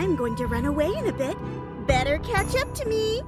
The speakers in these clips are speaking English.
I'm going to run away in a bit. Better catch up to me.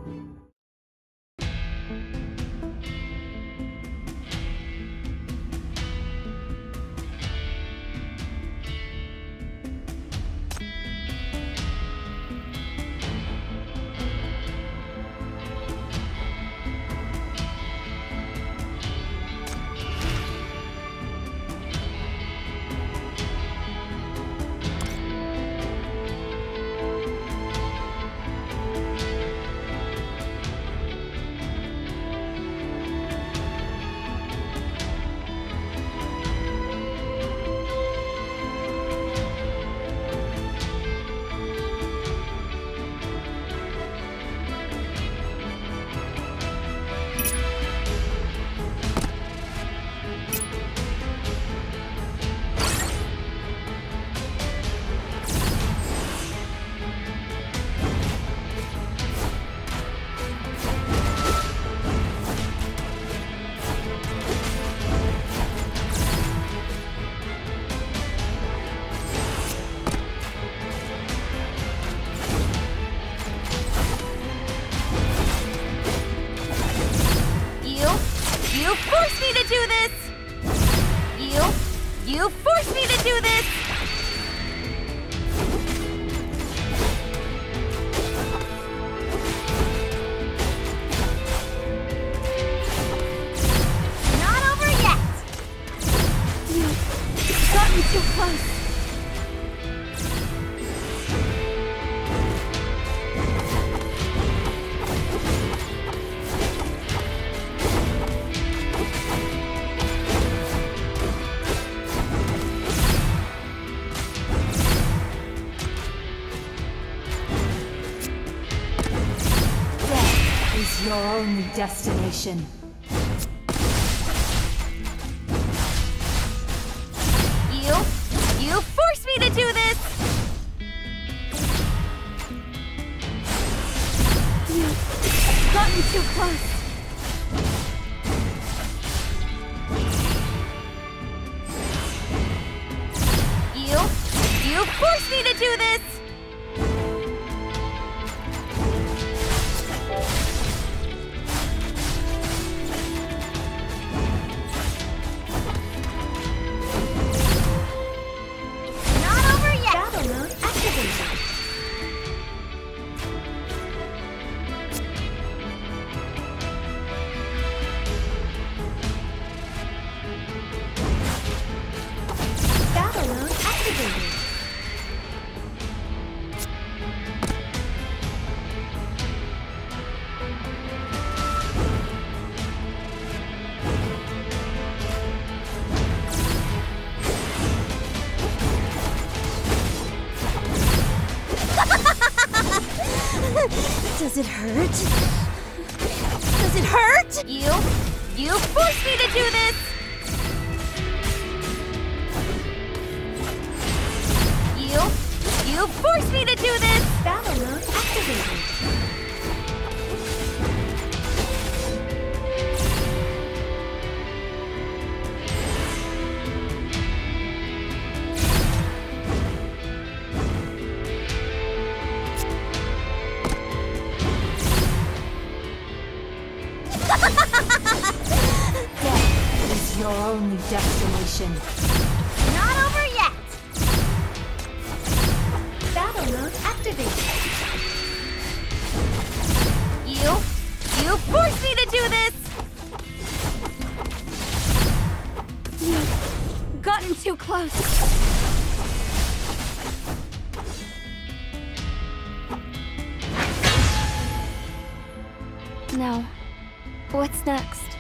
You forced me to do this! You forced me to do this! Not over yet! You got me too close. Your only destination. You forced me to do this! You got me too close. You forced me to do this! Does it hurt? Does it hurt? You forced me to do this! You forced me to do this! Battle mode activated. Death is your only destination. Not over yet! Battle mode activated. You forced me to do this! You've gotten too close. Now, what's next?